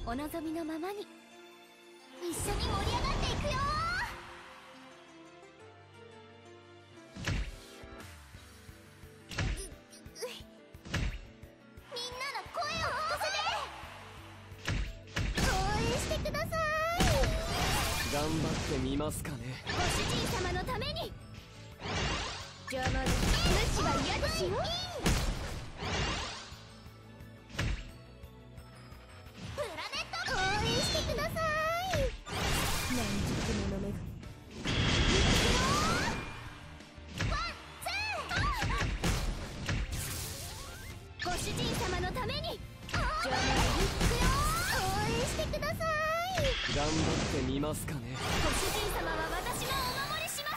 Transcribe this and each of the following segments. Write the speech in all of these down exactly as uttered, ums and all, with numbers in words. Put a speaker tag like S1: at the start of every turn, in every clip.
S1: お望みのままに一緒に盛り上がっていくよ。みんなの声を聞かせて応援してください。
S2: 頑張ってみますかね。
S1: ご主人様のために。邪魔で無視は嫌ですよ。プラネット応援してください。
S3: 何十の目が
S1: ご主人様のために。邪魔で応援してください。
S2: 頑張ってみますかね。
S1: ご主人様は私がお守りします。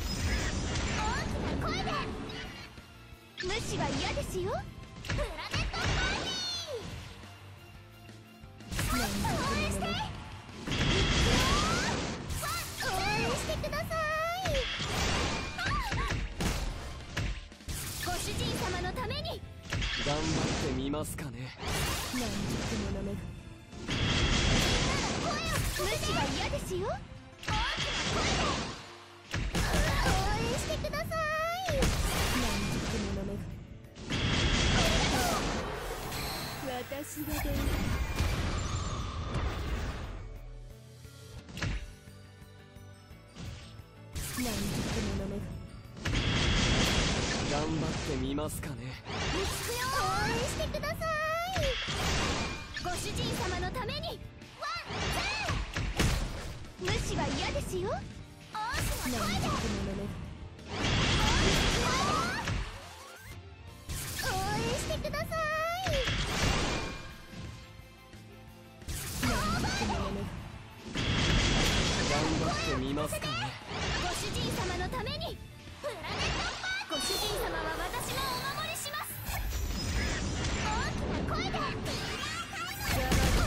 S1: 大きな声で。無視は嫌ですよ。プラネットパーティー。応援して応援してください。ご主人様のために。
S2: 頑張ってみますかね。
S3: 何十の目が
S1: 無視は嫌ですよ。大きな声で応援してください。
S3: 何十の目が私が出る。何十の目が
S2: 頑張ってみますかね。
S1: 行くよ。応援してください。ご主人様のために。ワンツー。無視は嫌ですよ。大きな声で
S3: 何十の目が
S1: 応援してください。
S3: 何十の目が
S2: 頑張ってみますかね。
S1: ご主人様のために。プラネットパー。ご主人様は私がお守りします。大きな声で。邪魔で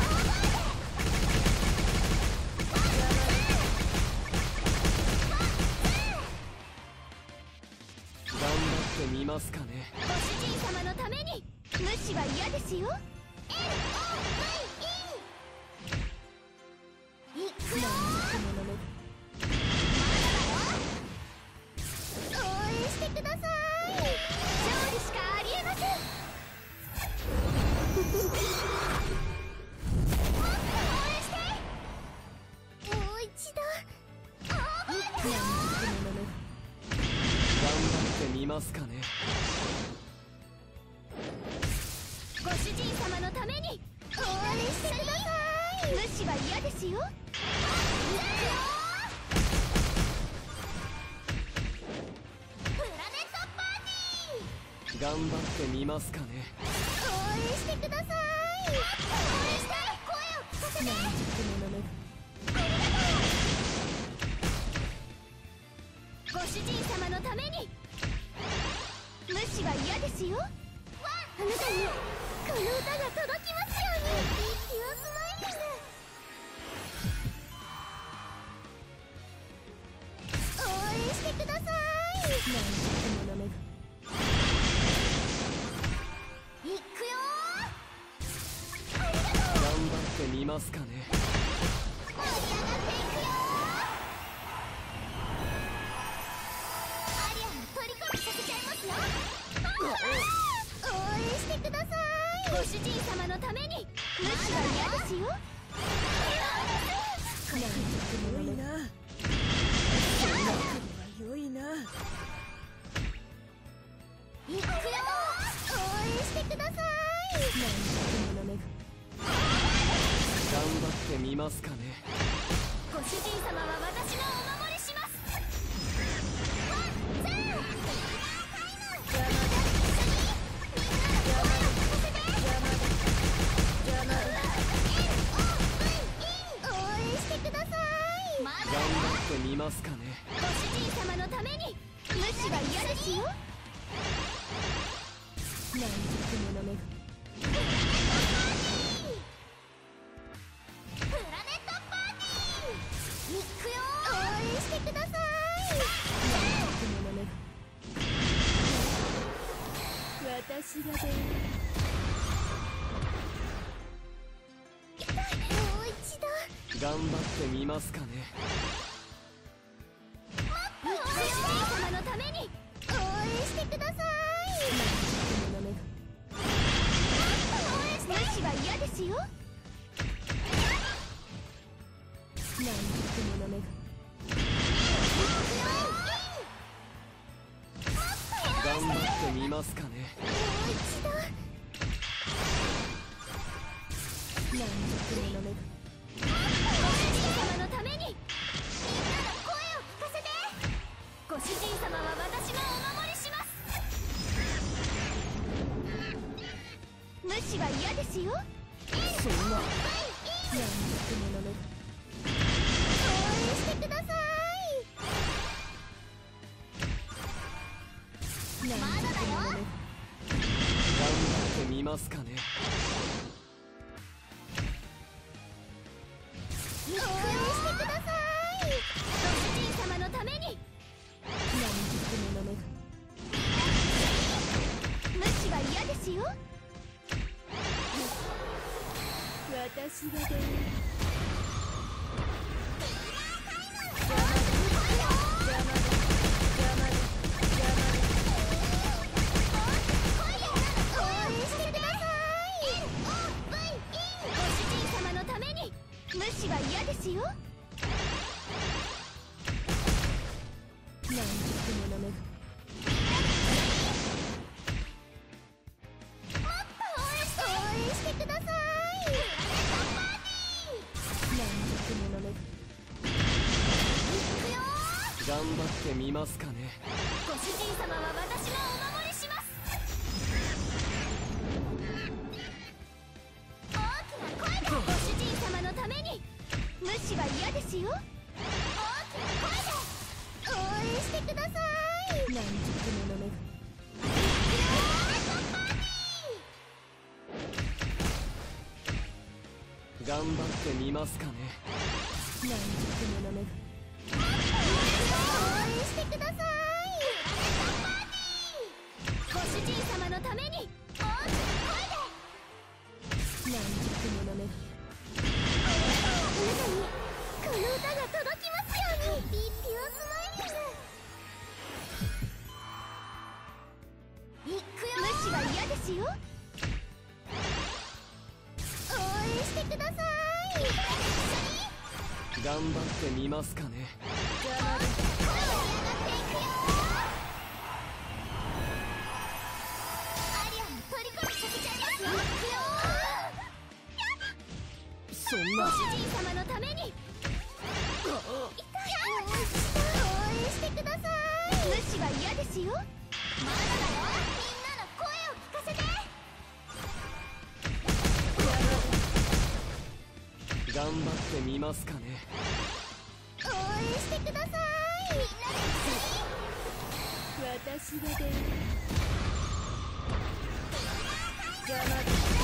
S2: 頑張ってみますかね。
S1: ご主人様のために。無視は嫌ですよ。 エルオーブイイー。 行くよ。応援してください。勝利しかありえません。もっと応援して。もう一度オーバーですよ。
S2: 頑張ってみますかね。
S1: ご主人様のために。応援してください。無視は嫌ですよ。行くよ。プラネットパーティー。
S2: 頑張ってみますかね。
S1: 応援してください。応援して。声を聞かせて。
S3: 何十の目が
S1: ご主人様のために。無視は嫌ですよ。あなたにこの歌が届きますように。息をスマイリング。応援してください。
S3: 何十の目が
S1: 行くよ。ありがとう。
S2: 頑張ってみますかね。
S1: 盛り上がっていくよ。アリアの虜にさせちゃいますよ。応援してください。ご主人様のために。無視は嫌ですよ。
S3: 何十の目が良いな。
S1: 行くよ。応援してください。
S3: 何十の目が
S2: 頑張ってみますかね。
S1: ご主人様は私がお守りします。ワンツー。邪魔だ。一緒にみんなの声を聞かせて。
S3: 邪魔だ邪魔だ
S1: エルオーブイイー。応援してください。まだ
S2: 頑張ってみますかね。
S1: ご主人様のために。無視は嫌ですよ。
S3: 何十の目が
S1: プラネットパーティー。行くよ。応援してください。
S3: 何十の目が私が出る。
S1: 痛い。
S2: 頑張ってみますかね。
S1: ご主人様のために応援してください。無視は嫌ですよ。
S2: 頑張ってみますかね。
S1: もう一度。ご主人様のためにみんなの声を聞かせて。ご主人様は私がお守りします。無視は嫌ですよ。
S3: そんな
S1: 応援してください。まだだよ。
S2: 頑張ってみますかね。
S1: 応援してください。ご主人様のために。無視は嫌ですよ。
S3: 私が出る。
S1: 無視は嫌ですよ。
S3: 何百もの目が
S1: もっと応援して応援してください。
S3: 何百もの目が
S1: 行くよー。
S2: 頑張ってみますかね。
S1: ご主人様は私がお守りします。大きな声でご主人様のために。無視は嫌ですよ。大きな声で応援してください。
S3: 何百もの目が
S2: 頑張ってみますかね。
S3: 何百もの目が
S1: 応援してください。ご主人様のために大きな声で。
S3: 何百もの目が
S1: あなたにこの歌が届きますように。ピピオスマイリング。行くよ。無視は嫌ですよ。応援してください。
S2: 頑張ってみますかね。
S1: 声を上がっていくよ。アリアに取り込みさせちゃいますよ。行くよ。
S3: そんな
S1: ご主人様のために。痛い。応援してください。無視は嫌ですよ。まだだよ。みんなの声を聞かせて。
S2: 頑張ってみますかね。
S1: 応援してください。みんなで
S3: 私が出る。
S1: 邪魔だ。